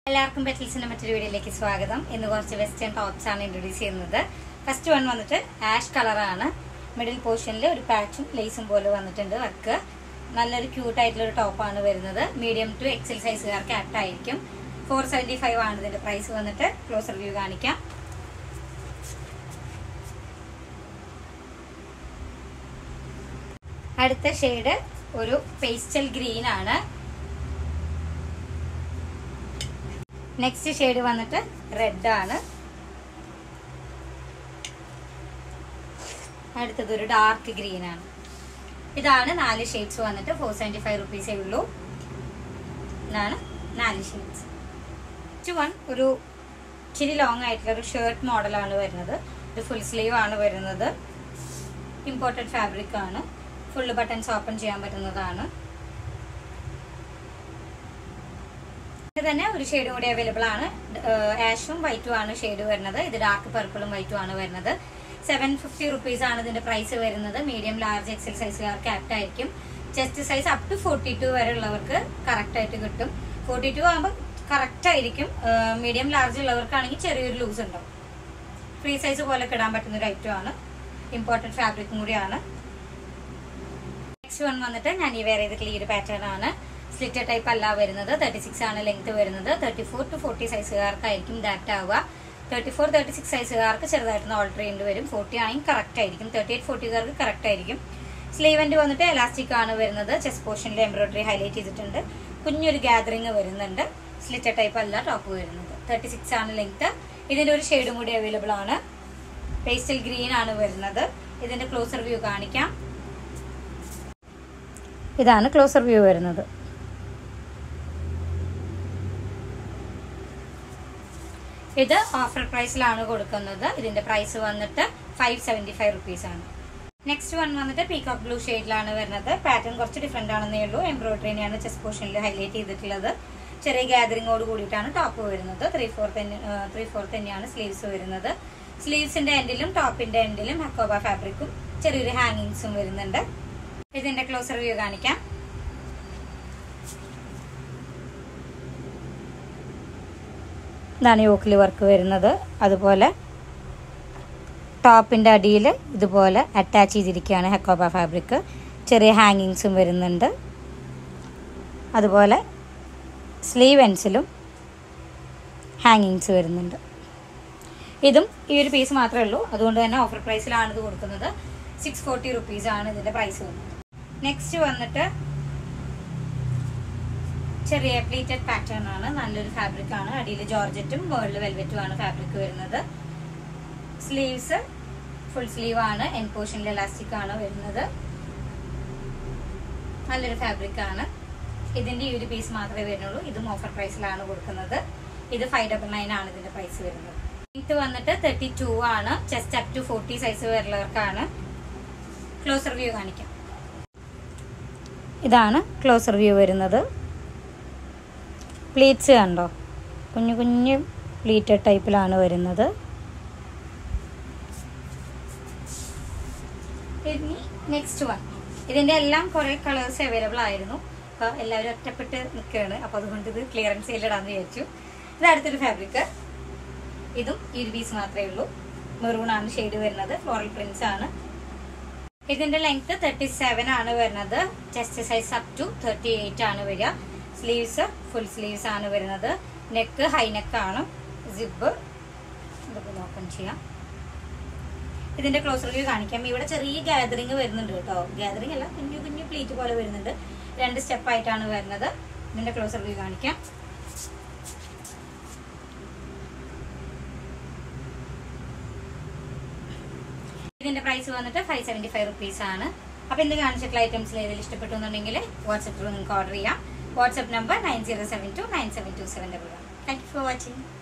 എല്ലാവർക്കും പെറ്റൽസിന്റെ മറ്റൊരു വീഡിയോയിലേക്ക് സ്വാഗതം. ഇന്ന് കുറച്ച് വെസ്റ്റേൺ ടോപ്സ് ആണ് ഇൻട്രൊഡ്യൂസ് ചെയ്യുന്നത്. ഫസ്റ്റ് വൺ വന്നിട്ട് ആഷ് കളറാണ്. മിഡിൽ പോർഷനിൽ ഒരു പാച്ചും ലേസും പോലെ വന്നിട്ടുണ്ട് വർക്ക്. നല്ലൊരു ക്യൂട്ട് ആയിട്ടുള്ള ഒരു ടോപ്പാണ് വരുന്നത്. മീഡിയം ടു എക്സൽ സൈസുകാർക്ക് ആപ്റ്റ് ആയിരിക്കും. 475 ആണ് ഇതിന്റെ പ്രൈസ് വന്നിട്ട്. ക്ലോസർ വ്യൂ കാണിക്കാം. അടുത്ത ഷെയ്ഡ് ഒരു പേസ്റ്റൽ ഗ്രീൻ ആണ്. നെക്സ്റ്റ് ഷെയ്ഡ് വന്നിട്ട് റെഡ് ആണ്. അടുത്തത് ഒരു ഡാർക്ക് ഗ്രീൻ ആണ്. ഇതാണ് 4 ഷെയ്ഡ്സ് വന്നിട്ട് 475 റുപ്പീസേ ഉള്ളൂ. ഇതാണ് 4 ഷെയ്ഡ്സ്. ഒരു ഇച്ചിരി ലോങ് ആയിട്ടുള്ള ഒരു ഷർട്ട് മോഡലാണ് വരുന്നത്. ഇത് ഫുൾ സ്ലീവ് ആണ് വരുന്നത്. ഇമ്പോർട്ടഡ് ഫാബ്രിക് ആണ്. ഫുള്ള് ബട്ടൺസ് ഓപ്പൺ ചെയ്യാൻ പറ്റുന്നതാണ്. തന്നെ ഒരു ഷെയ്ഡും കൂടി അവൈലബിൾ ആണ്. ആഷും വൈറ്റും ആണ് ഷെയ്ഡ് വരുന്നത്. ഇത് ഡാർക്ക് പർപ്പിളും വൈറ്റും ആണ് വരുന്നത്. 750 റുപ്പീസ് ആണ് ഇതിന്റെ പ്രൈസ് വരുന്നത്. മീഡിയം ലാർജ് എക്സൽ സൈസുകാർക്ക് ആപ്റ്റ് ആയിരിക്കും. ചെസ്റ്റ് സൈസ് അപ് ടു 42 വരെ ഉള്ളവർക്ക് കറക്റ്റ് ആയിട്ട് കിട്ടും. 42 ആകുമ്പോൾ കറക്റ്റ് ആയിരിക്കും. മീഡിയം ലാർജ് ഉള്ളവർക്കാണെങ്കിൽ ചെറിയൊരു ലൂസ് ഉണ്ടാവും. ഫ്രീ സൈസ് പോലെ ഇടാൻ പറ്റുന്ന ഒരു ഐറ്റം ആണ്. ഇമ്പോർട്ടന്റ് ഫാബ്രിക്കും കൂടിയാണ്. നെക്സ്റ്റ് വൺ വന്നിട്ട് ഞാൻ ഈ വേറെ ചെയ്തിട്ടുള്ള ഈ ഒരു പാറ്റേൺ ആണ്. സ്ലിറ്റർ ടൈപ്പ് അല്ല വരുന്നത്. 36 ആണ് ലെങ്ത് വരുന്നത്. 34 to 40 സൈസുകാർക്കായിരിക്കും ഇതാക്ട് ആവുക. 34, 36 സൈസുകാർക്ക് ചെറുതായിട്ടൊന്ന് ഓൾട്ടർ ചെയ്യേണ്ടി വരും. 40 ആണെങ്കിൽ കറക്റ്റ് ആയിരിക്കും. 38, 40കാർക്ക് കറക്റ്റ് ആയിരിക്കും. സ്ലീവ് എൻഡ് വന്നിട്ട് എലാസ്റ്റിക് ആണ് വരുന്നത്. ചെസ്റ്റ് പോർഷനിൽ എംബ്രോയിഡറി ഹൈലൈറ്റ് ചെയ്തിട്ടുണ്ട്. കുഞ്ഞൊരു ഗാദറിങ് വരുന്നുണ്ട്. സ്ലിറ്റർ ടൈപ്പ് അല്ല ടോപ്പ് വരുന്നത്. 36 ആണ് ലെങ്ത്. ഇതിന്റെ ഒരു ഷെയ്ഡും കൂടി അവൈലബിൾ ആണ്. പേസ്റ്റൽ ഗ്രീൻ ആണ് വരുന്നത്. ഇതിന്റെ ക്ലോസർ വ്യൂ കാണിക്കാം. ഇതാണ് ക്ലോസർ വ്യൂ വരുന്നത്. ഇത് ഓഫർ പ്രൈസിലാണ് കൊടുക്കുന്നത്. ഇതിന്റെ പ്രൈസ് വന്നിട്ട് 575 റുപ്പീസ് ആണ്. നെക്സ്റ്റ് വൺ വന്നിട്ട് പീകോക്ക് ബ്ലൂ ഷെയ്ഡിലാണ് വരുന്നത്. പാറ്റേൺ കുറച്ച് ഡിഫറെന്റ് ആണെന്നേ ഉള്ളൂ. എംബ്രോയിഡറിനെയാണ് ചെസ്റ്റ് പോർഷനിൽ ഹൈലൈറ്റ് ചെയ്തിട്ടുള്ളത്. ചെറിയ ഗാദറിങ്ങോട് കൂടിയിട്ടാണ് ടോപ്പ് വരുന്നത്. 3/4 തന്നെയാണ് സ്ലീവ്സ് വരുന്നത്. സ്ലീവ്സിന്റെ എൻഡിലും ടോപ്പിന്റെ എൻഡിലും ഹക്കോബ ഫാബ്രിക്കും ചെറിയൊരു ഹാങ്ങിങ്സും വരുന്നുണ്ട്. ഇതിന്റെ ക്ലോസർ വ്യൂ കാണിക്കാം. ഇതാണ് യോക്കിൽ വർക്ക് വരുന്നത്. അതുപോലെ ടോപ്പിന്റെ അടിയിൽ ഇതുപോലെ അറ്റാച്ച് ചെയ്തിരിക്കുകയാണ് ഹക്കോബ ഫാബ്രിക്. ചെറിയ ഹാങ്ങിങ്സും വരുന്നുണ്ട്. അതുപോലെ സ്ലീവ് എൻഡ്സിലും ഹാങ്ങിങ്സ് വരുന്നുണ്ട്. ഇതും ഈ ഒരു പീസ് മാത്രമേ ഉള്ളൂ. അതുകൊണ്ട് തന്നെ ഓഫർ പ്രൈസിലാണ് ഇത് കൊടുക്കുന്നത്. 640 റുപ്പീസ് ആണ് ഇതിന്റെ പ്രൈസ് വരുന്നത്. നെക്സ്റ്റ് വന്നിട്ട് ചെറിയ പ്ലീറ്റഡ് പാറ്റേൺ ആണ്. നല്ലൊരു ഫാബ്രിക് ആണ്. അടിയിൽ ജോർജറ്റും മുകളിൽ വെൽവെറ്റും ആണ് ഫാബ്രിക് വരുന്നത്. സ്ലീവ്സ് ഫുൾ സ്ലീവ് ആണ്. എൻഡ് പോർഷനിൽ എലാസ്റ്റിക് ആണ് വരുന്നത്. നല്ലൊരു ഫാബ്രിക് ആണ്. ഇതിന്റെ ഈ ഒരു പീസ് മാത്രമേ വരുന്നുള്ളൂ. ഇതും ഓഫർ പ്രൈസിലാണ് കൊടുക്കുന്നത്. ഇത് 599 ആണ് ഇതിന്റെ പ്രൈസ് വരുന്നത്. ഇത് വന്നിട്ട് 32 ആണ്. ചെസ്റ്റ് അപ് ടു 40 സൈസ് വരുന്നവർക്കാണ്. ക്ലോസർ വ്യൂ കാണിക്കാം. ഇതാണ് ക്ലോസർ വ്യൂ വരുന്നത്. പ്ലീറ്റ്സ് കണ്ടോ? കുഞ്ഞു കുഞ്ഞു പ്ലീറ്റഡ് ടൈപ്പിലാണ് വരുന്നത്. ഇനി നെക്സ്റ്റ് വൺ. ഇതിന്റെ എല്ലാം കുറെ കളേഴ്സ് അവൈലബിൾ ആയിരുന്നു. അപ്പൊ എല്ലാവരും ഒറ്റപ്പെട്ട് നിൽക്കുകയാണ്. അപ്പൊ അതുകൊണ്ട് ഇത് ക്ലിയറൻസ് സെയിലിടാന്ന് വിചാരിച്ചു. ഇത് അടുത്തൊരു ഫാബ്രിക്. ഇതും ഈ ഒരു പീസ് മാത്രമേ ഉള്ളൂ. മെറൂൺ ആണ് ഷെയ്ഡ് വരുന്നത്. ഫ്ലോറൽ പ്രിന്റ്സ് ആണ്. ഇതിന്റെ ലെങ്ത് 37 ആണ് വരുന്നത്. ചെസ്റ്റ് സൈസ് അപ് ടു 38 ആണ് വരിക. സ്ലീവ്സ് ഫുൾ സ്ലീവ്സ് ആണ് വരുന്നത്. നെക്ക് ഹൈ നെക്ക് ആണ്. സിബ് ഇതൊക്കെ ഓപ്പൺ ചെയ്യാം. ഇതിന്റെ ക്ലോസർ വ്യൂ കാണിക്കാം. ഇവിടെ ചെറിയ ഗാദറിങ് വരുന്നുണ്ട് കേട്ടോ. ഗാദറിങ് അല്ല, കുഞ്ഞു കുഞ്ഞു പ്ലീറ്റ് പോലെ വരുന്നുണ്ട്. 2 സ്റ്റെപ്പ് ആയിട്ടാണ് വരുന്നത്. ഇതിന്റെ ക്ലോസർ വ്യൂ കാണിക്കാം. ഇതിന്റെ പ്രൈസ് വന്നിട്ട് 575 റുപ്പീസ് ആണ്. അപ്പൊ ഇന്ന് കാണിച്ചിട്ടുള്ള ഐറ്റംസിൽ ഏതെങ്കിലും ഇഷ്ടപ്പെട്ടു എന്നുണ്ടെങ്കിൽ വാട്സ്ആപ്പിൽ നിങ്ങൾക്ക് ഓർഡർ ചെയ്യാം. WhatsApp number 9072972711. Thank you for watching.